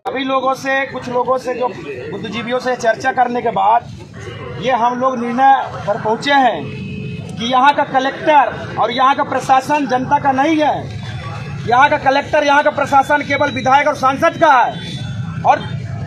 सभी लोगों से, कुछ लोगों से, जो बुद्धिजीवियों से चर्चा करने के बाद ये हम लोग निर्णय पर पहुंचे हैं कि यहाँ का कलेक्टर और यहाँ का प्रशासन जनता का नहीं है। यहाँ का कलेक्टर, यहाँ का प्रशासन केवल विधायक और सांसद का है। और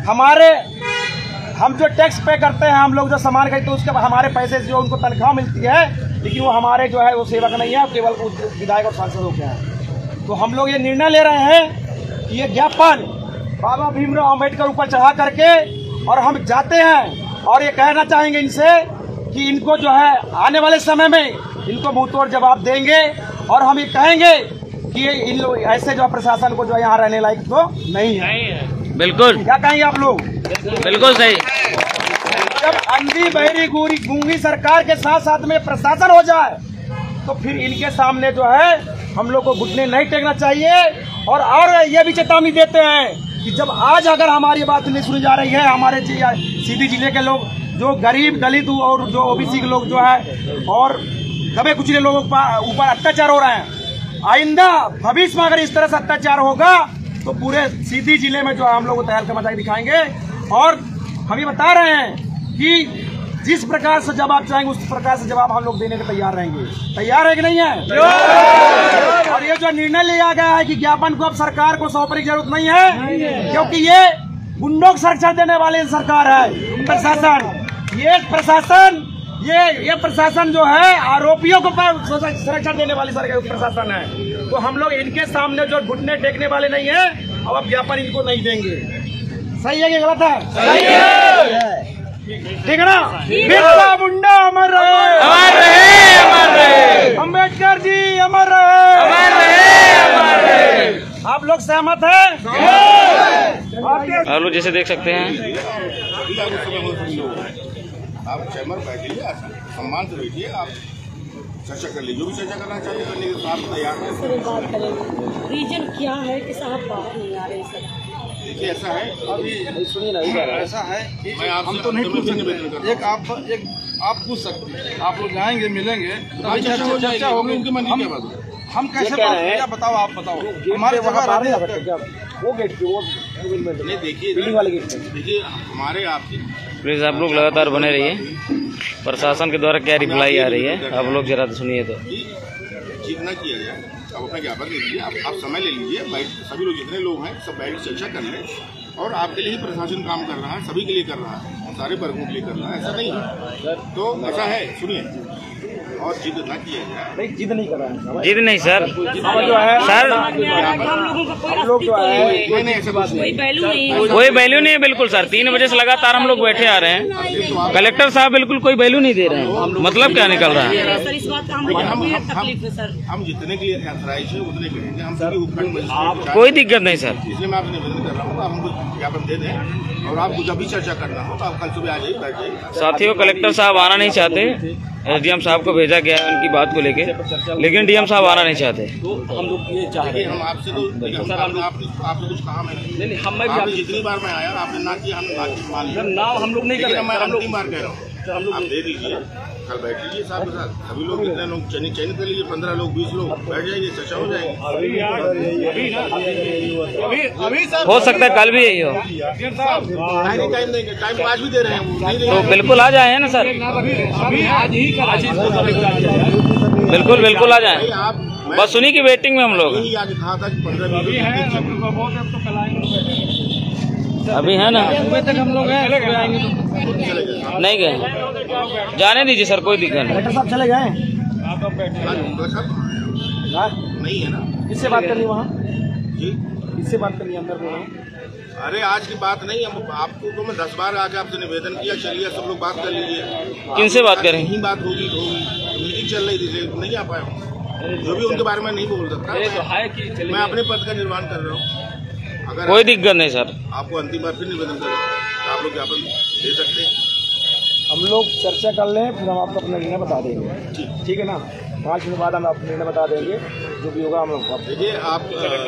हम जो टैक्स पे करते हैं, हम लोग जो सामान खरीदते हैं, उसके हमारे पैसे से जो उनको तनख्वाह मिलती है, लेकिन वो हमारे जो है वो सेवक नहीं है, केवल विधायक और सांसदों के हैं। तो हम लोग ये निर्णय ले रहे हैं कि ये ज्ञापन बाबा भीमराव अम्बेडकर ऊपर चढ़ा करके, और हम जाते हैं और ये कहना चाहेंगे इनसे कि इनको जो है आने वाले समय में इनको मुंहतोड़ जवाब देंगे। और हम ये कहेंगे कि इन लोग ऐसे जो प्रशासन को जो यहाँ रहने लायक तो नहीं है। बिल्कुल, क्या कहेंगे आप लोग? बिल्कुल सही। जब अंधी बहरी गूंगी सरकार के साथ साथ में प्रशासन हो जाए तो फिर इनके सामने जो है हम लोग को घुटने नहीं टेकना चाहिए। और ये भी चेतावनी देते हैं कि जब आज अगर हमारी बात नहीं सुनी जा रही है, हमारे सीधी जिले के लोग जो गरीब, दलित और जो ओबीसी के लोग जो है और दबे कुचले लोगों के ऊपर अत्याचार हो रहे हैं, आइंदा भविष्य में अगर इस तरह से अत्याचार होगा तो पूरे सीधी जिले में जो हम लोग तहलका मचा के दिखाएंगे। और हम ये बता रहे हैं कि जिस प्रकार से जवाब चाहेंगे उस प्रकार से जवाब हम लोग देने के तैयार रहेंगे। तैयार है कि नहीं है? और ये जो निर्णय लिया गया है कि ज्ञापन को अब सरकार को सौंपने की जरूरत नहीं है, क्योंकि ये गुंडों को संरक्षण देने वाली सरकार है। ये प्रशासन जो है आरोपियों को संरक्षण देने वाली प्रशासन है। तो हम लोग इनके सामने जो घुटने टेकने वाले नहीं है, अब ज्ञापन इनको नहीं देंगे। सही है कि गलत है? सही है, ठीक है ना? बिरला मुंडा अमर रहे, अमर रहे, अमर रहे। अम्बेडकर जी अमर रहे, अमर रहे, अमर रहे। आप लोग सहमत हैं? आप लोग जैसे देख सकते हैं, आप चैम्बर बैठिए, सम्मान से बैठिए, आप चर्चा कर लीजिए, जो भी चर्चा करना चाहिए करने के साथ तैयार हैं। सर बात करेंगे, रीजन क्या है कि साहब बाहर नहीं आ रहे सर? देखिए ऐसा है, अभी सुनिए ना, ऐसा है कि मैं आपसे हम तो नहीं पूछ निवेदन कर सकते। एक आप पूछ सकते हैं, आप लोग जाएंगे, मिलेंगे, चर्चा होगी, उनकी मन की क्या बात है? हम कैसे क्या बताओ, आप बताओ। हमारे जगह वो गेट पे, वो नहीं, देखिए बिल्डिंग वाले गेट पे, देखिए हमारे आपकी प्लीज आप लोग लगातार बने रहिए। प्रशासन के द्वारा क्या रिप्लाई आ रही है आप लोग जरा सुनिए। तो ठीक ना किया जाए, आप अपना ज्ञापन दे दीजिए, आप समय ले लीजिए, सभी लोग जितने लोग हैं सब बैठ चर्चा कर लें। और आपके लिए ही प्रशासन काम कर रहा है, सभी के लिए कर रहा है, सारे वर्गों के लिए कर रहा है, ऐसा नहीं है। तो ऐसा है, सुनिए, और जिद ना किया जाए। नहीं, जिद नहीं कर रहा है, जिद नहीं सर, जो है सर हम लोगों का कोई हम लोग जो है कोई वैल्यू नहीं है। कोई वैल्यू नहीं है। बिल्कुल सर, 3 बजे से लगातार हम लोग बैठे आ रहे हैं। कलेक्टर साहब बिल्कुल कोई वैल्यू नहीं दे रहे हैं। मतलब क्या निकल रहा है? सर इस बात का हम तकलीफ है सर। हम जितने के लिए ऑथराइज है उतने करेंगे, हम सभी उपखंड कोई दिक्कत नहीं सर। इसलिए मैं आपसे निवेदन कर रहा हूँ, आप हमको ज्ञापन दे दें। और आपको जब भी चर्चा करना हो तो आप कल सुबह आ जाइए, बैठ जाइए। साथियों, कलेक्टर साहब आना नहीं चाहते। एसडीएम साहब को भेजा गया है उनकी बात को लेके, लेकिन डीएम साहब आना नहीं चाहते। तो हम लोग ये चाहते हैं, हम आपसे तो आपने कुछ कहा मैंने, हम जितनी बार मैं आया आपने ना किया, हमने बातचीत मान लिया। नाम हम लोग नहीं कर रहे, मैं अंतिम बार कह रहा हूँ, आप दे दीजिए, कल बैठ लीजिए साहब के साथ। सभी लोग कितने लोग चयनित कर लीजिए, 15 लोग 20 लोग बैठ जाइए, चर्चा हो जाएगी। हो सकता है कल भी यही हो। टाइम देंगे, टाइम आज भी दे रहे हैं, तो बिल्कुल आ जाए ना सर, बिल्कुल बिल्कुल आ जाए। आप बस उन्हीं की वेटिंग में हम लोग यही आज कहा था कि 15 अभी है ना, तक हम लोग नहीं गए। जाने दीजिए सर, कोई दिक्कत नहीं। कलेक्टर साहब चले गए, नहीं है ना, किससे बात करनी वहाँ? जी किससे बात करनी अंदर में? अरे आज की बात नहीं, हम आपको तो मैं 10 बार आके आपसे निवेदन किया, चलिए सब लोग बात कर लीजिए। किनसे बात करें? यही बात होगी, मीटिंग चल रही थी, नहीं आ पाया। जो भी उनके बारे में नहीं बोल सकता, मैं अपने पद का निर्वहन कर रहा हूँ। अगर कोई दिक्कत नहीं सर। आपको अंतिम बार फिर निवेदन करें तो आप लोग ज्ञापन दे सकते हैं। हम लोग चर्चा कर लें, फिर हम आपको अपना निर्णय बता देंगे। ठीक है ना? 5 मिनट बाद हम आपको निर्णय बता देंगे, जो भी होगा हम लोग। देखिए आप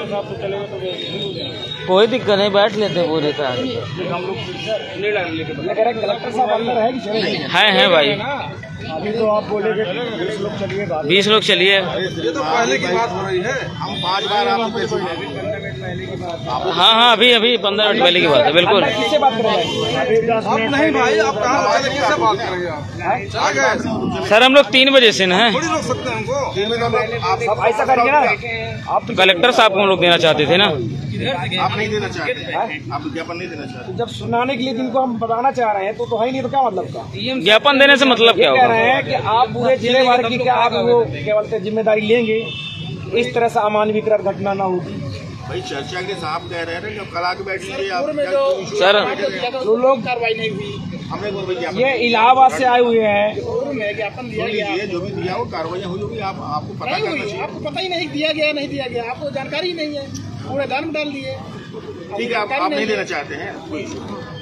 कोई दिक्कत नहीं, बैठ लेते हैं पूरे का। हम लोग कलेक्टर साहब अंदर है कि चले? है भाई, अभी तो आप बोले कि 20 लोग चलिए, 20 लोग चलिए। ये तो पहले की बात हो रही है। हम 5 बार आपको हाँ अभी 15 मिनट पहले की बात है। बिल्कुल किससे बात करेंगे आप नहीं भाई, आप कहाँ किससे बात करेंगे? आप आ गए सर, हम लोग 3 बजे से ना हैं। थोड़ी रोक सकते हैं हमको। आप ऐसा करिए ना, आप तो कलेक्टर साहब को हम लोग देना चाहते थे ना। आप नहीं देना चाहते हैं, आप विज्ञापन नहीं देना चाहते। जब सुनाने के लिए जिनको हम बताना चाह रहे हैं तो है नहीं, तो क्या मतलब का ज्ञापन देने से मतलब क्या कह होगा? रहे हैं कि आप पूरे जिले भर की क्या आप वो क्या बोलते हैं जिम्मेदारी लेंगे, इस तरह से अमानवीय घटना ना होगी। भाई चर्चा के साहब कह रहे हैं, कल आके बैठ लीजिए आप। सर तो लोग कार्रवाई नहीं हुई, हमने कोई विज्ञापन ये इलाहाबाद से आए हुए हैं, सुन लीजिए, जो भी दिया वो कार्रवाई हुई होगी, आपको पता करना चाहिए। आपको पता ही नहीं दिया गया नहीं दिया गया, आपको जानकारी ही नहीं है, पूरे दान में डाल दिए। ठीक है, आप नहीं देना चाहते हैं, कोई इशू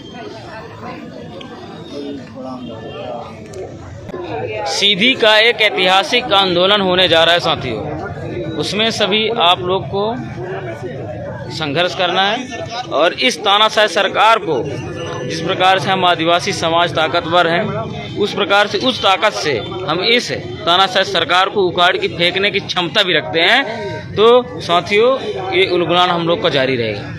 नहीं। सीधी का एक ऐतिहासिक आंदोलन होने जा रहा है साथियों। उसमें सभी आप लोग को संघर्ष करना है और इस तानाशाह सरकार को, जिस प्रकार से हम आदिवासी समाज ताकतवर हैं, उस प्रकार से उस ताकत से हम इस तानाशाह सरकार को उखाड़ के फेंकने की क्षमता भी रखते हैं। तो साथियों, ये उलगुलान हम लोग का जारी रहेगा।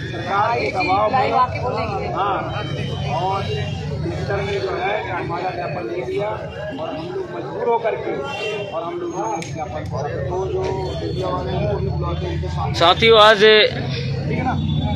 जो है हमारा ज्ञापन दे दिया और हम लोग मजबूर होकर के और हम लोग ज्ञापन तो जो मीडिया वाले हैं वो भी बुलाते हैं उनके सामने। साथियों, आज ठीक है ना,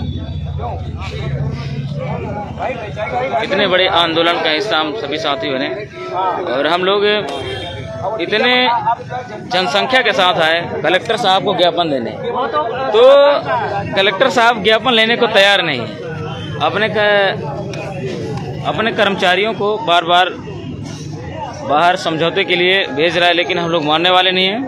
इतने बड़े आंदोलन का हिस्सा हम सभी साथी बने और हम लोग इतने जनसंख्या के साथ आए कलेक्टर साहब को ज्ञापन देने, तो कलेक्टर साहब ज्ञापन लेने को तैयार नहीं है। अपने कर्मचारियों को बार बार बाहर समझौते के लिए भेज रहा है, लेकिन हम लोग मानने वाले नहीं हैं।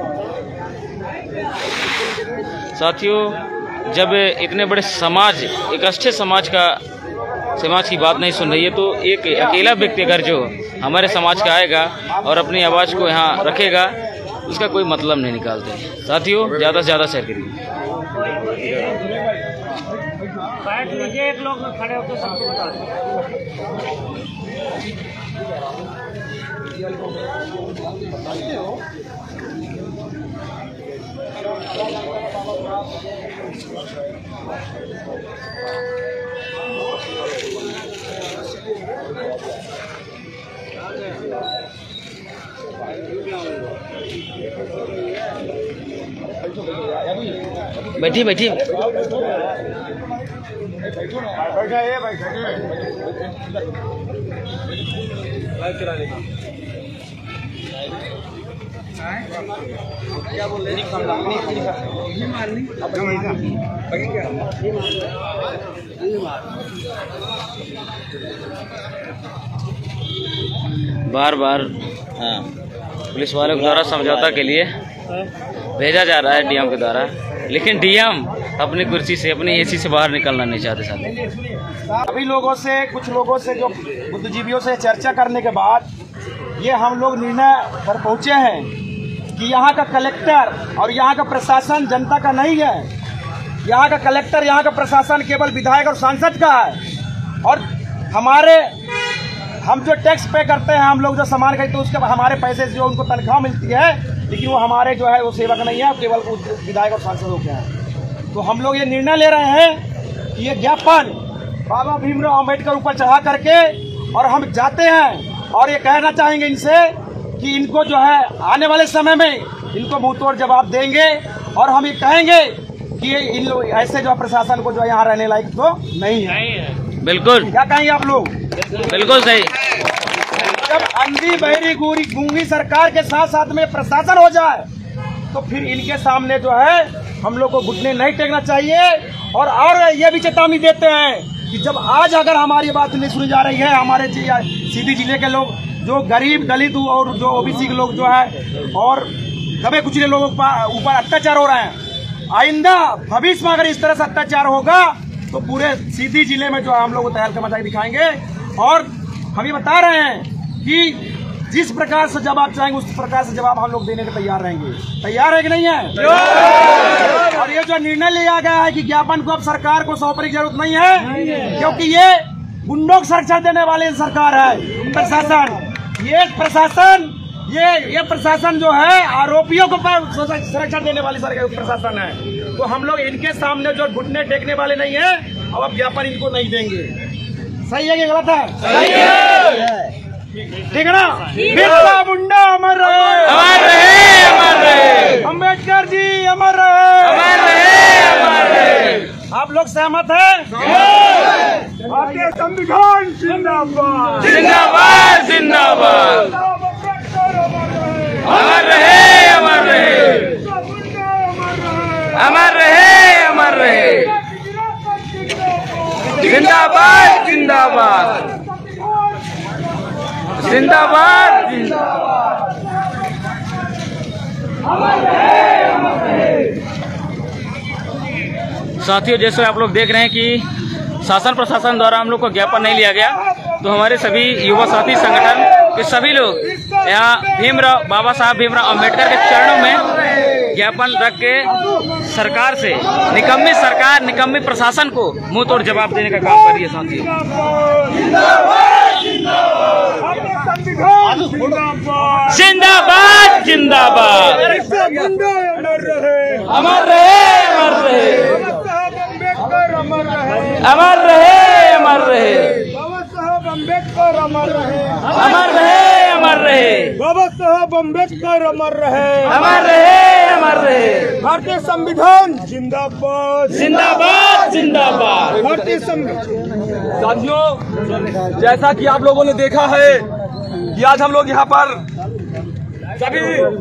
साथियों, जब इतने बड़े समाज, एक अच्छे समाज की बात नहीं सुन रही है, तो एक अकेला व्यक्ति अगर जो हमारे समाज का आएगा और अपनी आवाज़ को यहाँ रखेगा, उसका कोई मतलब नहीं निकालते। साथियों, ज़्यादा से ज़्यादा शेयर करिए। एक लोग खड़े होकर सबको बता बैठिए बैठिए। बार बार पुलिस वालों के द्वारा समझौता के लिए भेजा जा रहा है डीएम के द्वारा, लेकिन डीएम अपनी कुर्सी से, अपनी एसी से बाहर निकलना नहीं चाहते। साथ अभी लोगों से, कुछ लोगों से, जो बुद्धिजीवियों से चर्चा करने के बाद ये हम लोग निर्णय पर पहुंचे हैं कि यहाँ का कलेक्टर और यहाँ का प्रशासन जनता का नहीं है। यहाँ का कलेक्टर, यहाँ का प्रशासन केवल विधायक और सांसद का है। और हम जो टैक्स पे करते हैं, हम लोग जो सामान खरीदते हैं, उसके हमारे पैसे से जो उनको तनख्वाह मिलती है, लेकिन वो हमारे जो है वो सेवक नहीं है, केवल विधायक और सांसदों के हैं। तो हम लोग ये निर्णय ले रहे हैं कि ये ज्ञापन बाबा भीमराव अम्बेडकर ऊपर चढ़ा करके, और हम जाते हैं और ये कहना चाहेंगे इनसे कि इनको जो है आने वाले समय में इनको मुंहतोड़ जवाब देंगे, और हम ये कहेंगे कि इन लोग ऐसे जो प्रशासन को जो यहाँ रहने लायक तो नहीं है। बिल्कुल, क्या कहेंगे आप लोग? बिल्कुल सही। जब अंधी बहरी गूंगी सरकार के साथ साथ में प्रशासन हो जाए, तो फिर इनके सामने जो है हम लोग को घुटने नहीं टेकना चाहिए। और ये भी चेतावनी देते हैं कि जब आज अगर हमारी बात नहीं सुनी जा रही है, हमारे सीधी जिले के लोग जो गरीब, दलित और जो ओबीसी के लोग जो है और दबे कुचले लोगों के ऊपर अत्याचार हो रहे हैं, आइंदा भविष्य में अगर इस तरह से अत्याचार होगा तो पूरे सीधी जिले में जो हम लोग तहलका मचा के दिखाएंगे। और हम ये बता रहे हैं कि जिस प्रकार से जवाब चाहेंगे उस प्रकार से जवाब हम लोग देने के तैयार रहेंगे। तैयार है कि नहीं है? और ये जो निर्णय लिया गया है कि ज्ञापन को अब सरकार को सौंपने की जरूरत नहीं है, क्योंकि ये गुंडों को संरक्षण देने वाली सरकार है। प्रशासन, ये प्रशासन ये प्रशासन जो है आरोपियों को संरक्षण देने वाली प्रशासन है। तो हम लोग इनके सामने जो घुटने टेकने वाले नहीं है, अब ज्ञापन इनको नहीं देंगे। सही है कि गलत है? सही है, ठीक है ना? बिरसा मुंडा अमर रहे, अमर रहे, अमर रहे। अम्बेडकर जी अमर रहे, अमर रहे, अमर रहे। आप लोग सहमत हैं? भारतीय संविधान जिंदाबाद, जिंदाबाद, जिंदाबाद। अमर रहे, अमर रहे, अमर रहे, अमर रहे। जिंदाबाद, जिंदाबाद, जिंदाबाद, जिंदाबाद। साथियों, जैसे आप लोग देख रहे हैं कि शासन प्रशासन द्वारा हम लोग को ज्ञापन नहीं लिया गया, तो हमारे सभी युवा साथी संगठन के सभी लोग यहाँ बाबा साहब भीमराव अम्बेडकर के चरणों में ज्ञापन रख के सरकार से, निकम्मी सरकार, निकम्मी प्रशासन को मुंह तोड़ जवाब देने का काम कर रही है। साथियों, जिंदाबाद, जिंदाबाद, अमर रहे, अमर रहे, अमर रहे, अमर रहे, अमर रहे, बाबा साहब अम्बेडकर अमर रहे, अमर रहे, अमर रहे, बाबा साहब अम्बेडकर अमर रहे, अमर रहे, अमर रहे। भारतीय संविधान जिंदाबाद, जिंदाबाद, जिंदाबाद। भारतीय संविधान। साथियों, जैसा कि आप लोगों ने देखा है कि आज हम लोग यहाँ पर सभी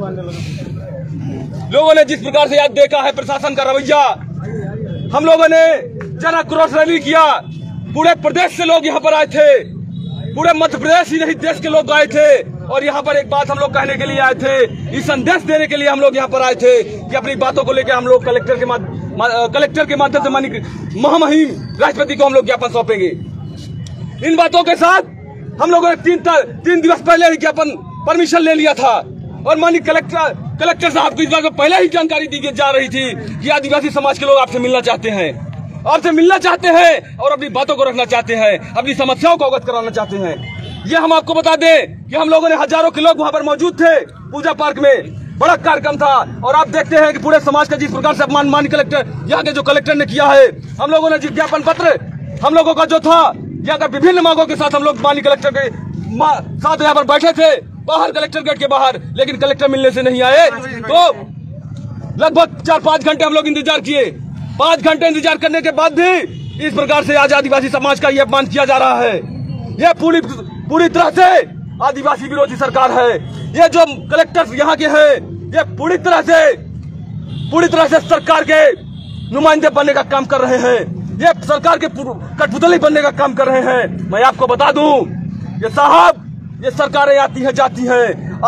लोगों ने जिस प्रकार से आज देखा है प्रशासन का रवैया, हम लोगों ने जन आक्रोश रैली किया। पूरे प्रदेश से लोग यहाँ पर आए थे, पूरे मध्य प्रदेश ही नहीं देश के लोग आए थे, और यहाँ पर एक बात हम लोग कहने के लिए आए थे, ये संदेश देने के लिए हम लोग यहाँ पर आए थे कि अपनी बातों को लेकर हम लोग कलेक्टर के माध्यम से माननीय महामहिम राष्ट्रपति को हम लोग ज्ञापन सौंपेंगे। इन बातों के साथ हम लोगों ने तीन दिवस पहले ही ज्ञापन परमिशन ले लिया था, और माननीय कलेक्टर साहब को इस बात में पहले ही जानकारी दी जा रही थी कि आदिवासी समाज के लोग आपसे मिलना चाहते हैं, आपसे मिलना चाहते हैं और अपनी बातों को रखना चाहते हैं, अपनी समस्याओं को अवगत कराना चाहते हैं। ये हम आपको बता दें कि हम लोगों ने हजारों के लोग वहाँ पर मौजूद थे पूजा पार्क में, बड़ा कार्यक्रम था, और आप देखते हैं कि पूरे समाज का जिस प्रकार से अपमान माननीय कलेक्टर, यहाँ के जो कलेक्टर ने किया है, हम लोगों ने ज्ञापन पत्र हम लोगों का जो था, यहाँ का विभिन्न मांगों के साथ हम लोग माननीय कलेक्टर के साथ यहाँ पर बैठे थे बाहर, कलेक्टर गेट के बाहर, लेकिन कलेक्टर मिलने से नहीं आए। तो लगभग 4-5 घंटे हम लोग इंतजार किए। 5 घंटे इंतजार करने के बाद भी इस प्रकार से आज आदिवासी समाज का ये अपमान किया जा रहा है। ये पूरी तरह से आदिवासी विरोधी सरकार है। ये जो कलेक्टर यहाँ के हैं, ये पूरी तरह से सरकार के नुमाइंदे बनने का काम कर रहे हैं, ये सरकार के कठपुतली बनने का काम कर रहे हैं। मैं आपको बता दूं, ये साहब, ये सरकारें आती हैं जाती हैं।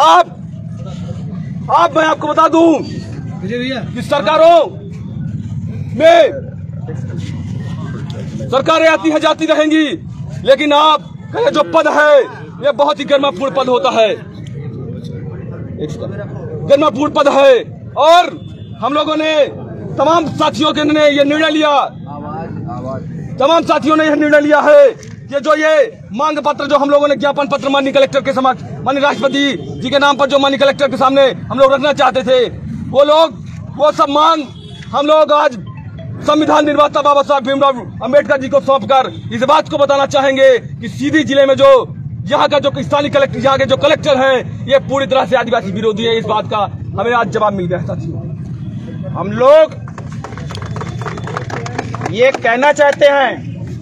मैं आपको बता दूं कि सरकारें आती हैं जाती रहेंगी, लेकिन आपका ये जो पद है, ये बहुत ही गर्मापूर्ण पद होता है, गर्मापूर्ण पद है। और हम लोगों ने तमाम साथियों ने ये निर्णय लिया है कि जो ये मांग पत्र, जो हम लोगों ने ज्ञापन पत्र माननीय कलेक्टर के समक्ष, माननीय राष्ट्रपति जी के नाम पर जो माननीय कलेक्टर के सामने हम लोग रखना चाहते थे, वो सब मांग हम लोग आज संविधान निर्माता बाबा साहब भीमराव अम्बेडकर जी को सौंपकर इस बात को बताना चाहेंगे कि सीधी जिले में जो यहाँ का जो स्थानीय कलेक्टर, यहाँ के जो कलेक्टर हैं, ये पूरी तरह से आदिवासी विरोधी है। इस बात का हमें आज जवाब मिल गया। साथियों, हम लोग ये कहना चाहते हैं,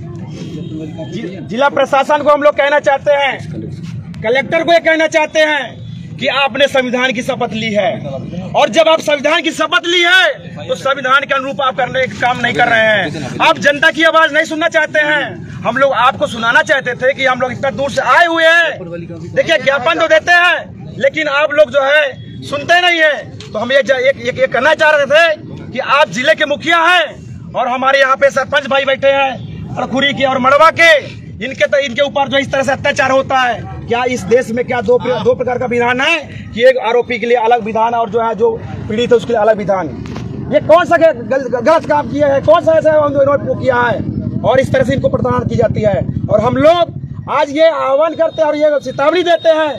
जिला प्रशासन को हम लोग कहना चाहते हैं, कलेक्टर को ये कहना चाहते हैं कि आपने संविधान की शपथ ली है, और जब आप संविधान की शपथ ली है तो संविधान के अनुरूप आप करने का काम नहीं कर रहे हैं। आप जनता की आवाज नहीं सुनना चाहते हैं। हम लोग आपको सुनाना चाहते थे कि हम लोग इतना दूर से आए हुए हैं, देखिए ज्ञापन तो देते हैं, लेकिन आप लोग जो है सुनते नहीं है। तो हम ये कहना चाह रहे थे कि आप जिले के मुखिया हैं, और हमारे यहाँ पे सरपंच भाई बैठे हैं, अड़खुरी के और मड़वा के, इनके ऊपर जो इस तरह से अत्याचार होता है, क्या इस देश में क्या दो प्रकार का विधान है कि एक आरोपी के लिए अलग विधान और जो है जो पीड़ित है उसके लिए अलग विधान? ये कौन सा गलत काम किया है, कौन सा ऐसा इन्होंने किया है, और इस तरह से इनको प्रताड़ना की जाती है। और हम लोग आज ये आह्वान करते हैं और ये चेतावनी देते हैं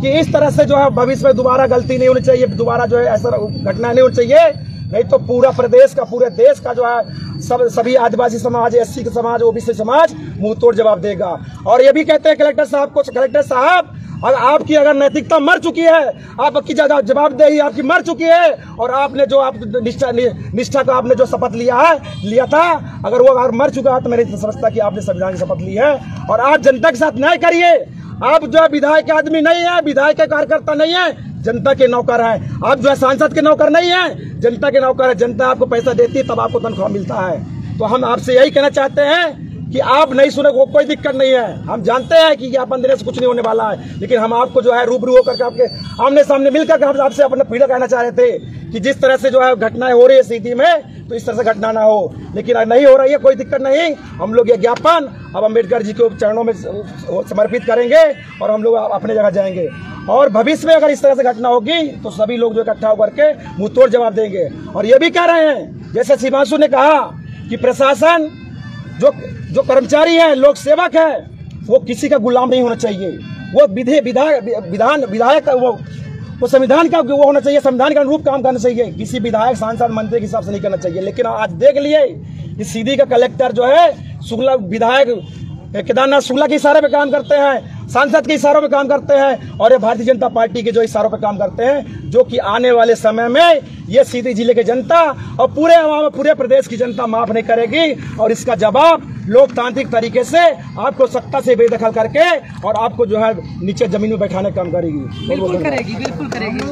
कि इस तरह से जो है भविष्य में दोबारा गलती नहीं होनी चाहिए, दोबारा जो है ऐसा घटना नहीं होनी चाहिए, नहीं तो पूरा प्रदेश का, पूरे देश का जो है सभी आदिवासी समाज, एससी समाज, ओबीसी समाज मुंह तोड़ जवाब देगा। और ये भी कहते हैं कलेक्टर साहब को, कलेक्टर साहब अगर आपकी अगर नैतिकता मर चुकी है, आपकी जवाबदेही आपकी मर चुकी है, और आपने जो आप निष्ठा का आपने जो शपथ लिया था, अगर वो अगर मर चुका है तो मेरी समझता कि आपने संविधान की शपथ ली है। और आप जनता के साथ न्याय करिए। आप जो है विधायक के आदमी नहीं है, विधायक के कार्यकर्ता नहीं है, जनता के नौकर हैं। आप जो है सांसद के नौकर नहीं है, जनता के नौकर है। जनता आपको पैसा देती है तब आपको तनख्वाह मिलता है। तो हम आपसे यही कहना चाहते हैं कि आप नहीं सुने, कोई दिक्कत नहीं है। हम जानते हैं कि ज्ञापन देने से कुछ नहीं होने वाला है, लेकिन हम आपको जो है रूबरू होकर के आपके आमने सामने मिलकर हम आपसे अपना पीड़ा कहना चाह रहे थे कि जिस तरह से जो है घटनाएं हो रही है सीधी में, तो इस तरह से घटना ना हो, लेकिन नहीं हो रही है, कोई दिक्कत नहीं। हम लोग ये ज्ञापन अब अम्बेडकर जी के चरणों में समर्पित करेंगे और हम लोग अपने जगह जाएंगे। और भविष्य में अगर इस तरह से घटना होगी तो सभी लोग जो इकट्ठा होकर के मुंह तोड़ जवाब देंगे। और ये भी कह रहे हैं, जैसे शिवांशु ने कहा कि प्रशासन जो कर्मचारी है, लोक सेवक है, वो किसी का गुलाम नहीं होना चाहिए। वो विधायक वो संविधान का वो होना चाहिए, संविधान के अनुरूप काम करना चाहिए। किसी विधायक, सांसद, मंत्री के हिसाब से नहीं करना चाहिए। लेकिन आज देख लिए कि सीधी का कलेक्टर जो है शुक्ला, विधायक केदारनाथ शुक्ला के इशारे पे काम करते हैं, सांसद के इशारों पे काम करते हैं, और ये भारतीय जनता पार्टी के जो इशारों पे काम करते हैं, जो कि आने वाले समय में ये सीधी जिले की जनता और पूरे प्रदेश की जनता माफ नहीं करेगी। और इसका जवाब लोकतांत्रिक तरीके से आपको सत्ता से बेदखल करके और आपको जो है नीचे जमीन में बैठाने का काम करेगी। बिल्कुल करेगी, बिल्कुल करेगी।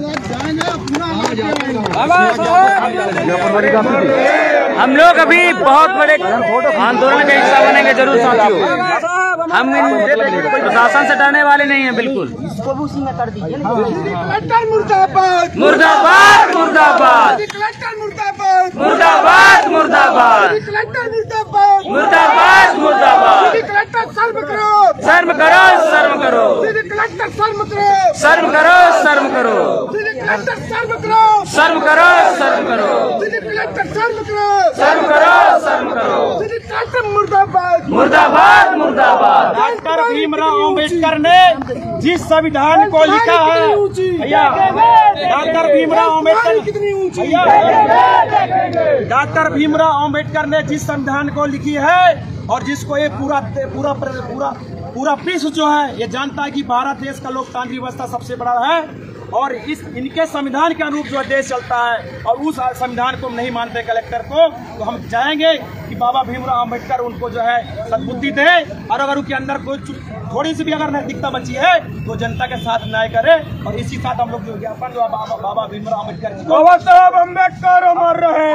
हम लोग अभी बहुत बड़े आंदोलन का हिस्सा बनेंगे जरूर साथियों। हम प्रशासन से डरने वाले नहीं हैं, बिल्कुल। इसको भी उसी में कर दीजिए। मुर्दाबाद मुर्दाबाद मुर्दाबाद कलेक्टर मुर्दाबाद मुर्दाबाद मुर्दाबाद कलेक्टर मुर्दाबाद मुर्दाबाद मुर्दाबाद। कलेक्टर शर्म करो, शर्म करो, शर्म करो, कलेक्टर शर्म करो, शर्म करो, शर्म करो, कलेक्टर शर्म करो, शर्म करो, शर्म करो, कलेक्टर शर्म करो, शर्म करो, शर्म करो। कलेक्टर मुर्दाबाद मुर्दाबाद मुर्दाबाद। डॉक्टर भीमराव अम्बेडकर ने जिस संविधान को लिखा है, भैया डॉक्टर भीमराव अम्बेडकर, कितनी ऊंची, डॉक्टर भीमराव अम्बेडकर ने जिस संविधान को लिखी है और जिसको ये पूरा विश्व जो है ये जानता है कि भारत देश का लोकतांत्रिक व्यवस्था सबसे बड़ा है और इनके संविधान के अनुरूप जो देश चलता है, और उस संविधान को नहीं मानते कलेक्टर को, तो हम चाहेंगे कि बाबा भीमराव अम्बेडकर उनको जो है सद्बुद्धि दे, और अगर उनके अंदर कोई थोड़ी सी भी अगर नैतिकता बची है तो जनता के साथ न्याय करे। और इसी साथ हम लोग जो ज्ञापन जो बाबा भीमराव अम्बेडकर जी, बाबा साहब अम्बेडकर अमर रहे,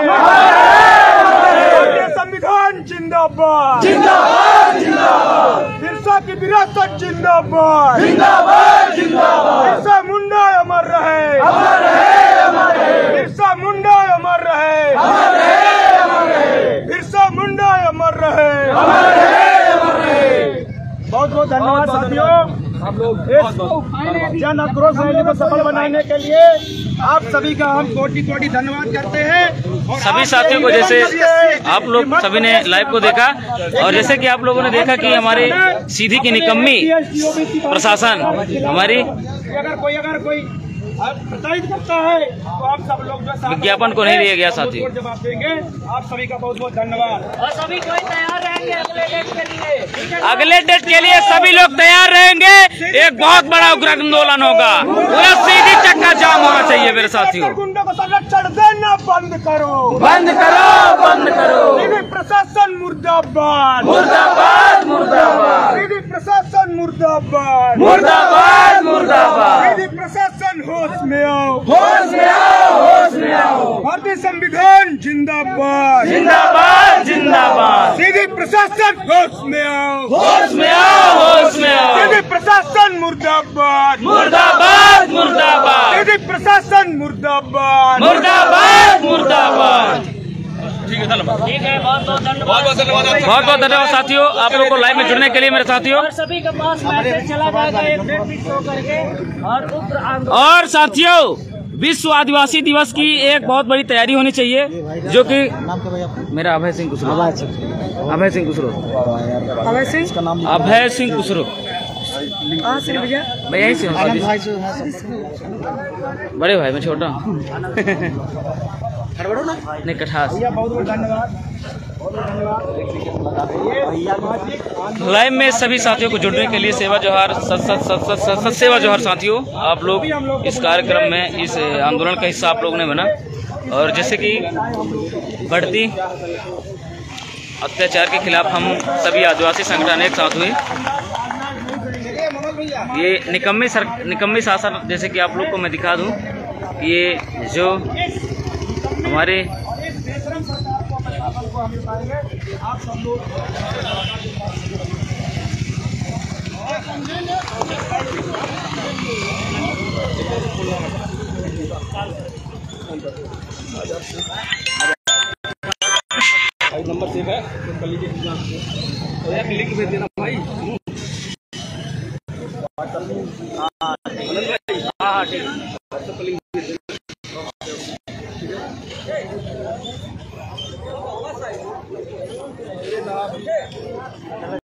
संविधान जिंदाबाद, जिंदाबाद, जिंदाबाद, बिरसा की विरासत जिंदाबाद, जिंदाबाद, जिंदाबाद, बिरसा मुंडा अमर रहे, अमर रहे, अमर रहे, बिरसा मुंडा अमर रहे, अमर रहे, अमर रहे, बिरसा मुंडा अमर रहे, अमर रहे, अमर रहे। बहुत बहुत धन्यवाद साथियों। हम लोग जन आक्रोश रैली को सफल बनाने के लिए आप सभी का हम कोटि कोटि धन्यवाद करते हैं। और सभी साथियों को, जैसे आप लोग सभी ने लाइव को देखा और जैसे कि आप लोगों ने देखा कि हमारी सीधी की निकम्मी प्रशासन हमारी अगर कोई प्रताड़ित करता है तो आप सब लोग जो विज्ञापन को नहीं दिया गया साथियों। जवाब देंगे। आप सभी का बहुत बहुत धन्यवाद। और सभी कोई तैयार रहेंगे अगले डेट के लिए। अगले डेट के लिए सभी लोग तैयार रहेंगे। एक बहुत बड़ा उग्र आंदोलन होगा, पूरा सीधी चक्का जाम होना चाहिए मेरे साथियों। गुंडों को संरक्षण देना बंद करो, बंद करो, बंद करो। प्रशासन मुर्दाबाद, मुर्दाबाद, मुर्दाबाद, प्रशासन मुर्दाबाद, मुर्दाबाद, मुर्दाबाद। प्रशासन होश में आओ, होश में आओ, होश में आओ। भारतीय संविधान जिंदाबाद, जिंदाबाद, जिंदाबाद। सीधी प्रशासन होश में आओ, होश में आओ, होश में आओ। सीधी प्रशासन मुर्दाबाद, मुर्दाबाद, मुर्दाबाद, सीधी प्रशासन मुर्दाबाद, मुर्दाबाद, मुर्दाबाद। ठीक है, बहुत बहुत धन्यवाद। बहुत बहुत धन्यवाद साथियों, आप लोगों को लाइव में जुड़ने के लिए मेरे साथियों। और सभी के पास मैसेज चला जाएगा एक डेट फिक्स होकर के। और उग्र आंदोलन, और साथियों, विश्व आदिवासी दिवस की एक बहुत बड़ी तैयारी होनी चाहिए, जो कि मेरा अभय सिंह कुशरो, अभय सिंह कुशरो, अभय सिंह कुशरो। मैं यहीं से हूँ, बड़े भाई मैं छोटा हूँ। नहीं कठास। बहुत बहुत धन्यवाद। लाइव में सभी साथियों को जुड़ने के लिए सेवा जोहार, सत सेवा जोहार साथियों। आप लोग इस कार्यक्रम में, इस आंदोलन का हिस्सा आप लोगों ने बना। और जैसे कि बढ़ती अत्याचार के खिलाफ हम सभी आदिवासी संगठन एक साथ हुए। ये निकम्मे शासन, जैसे कि आप लोग को मैं दिखा दूं, ये जो हमारे आप सब लोग नंबर सेव है, तो कर लीजिए, लिंक भेज देना भाई। हाँ ठीक है।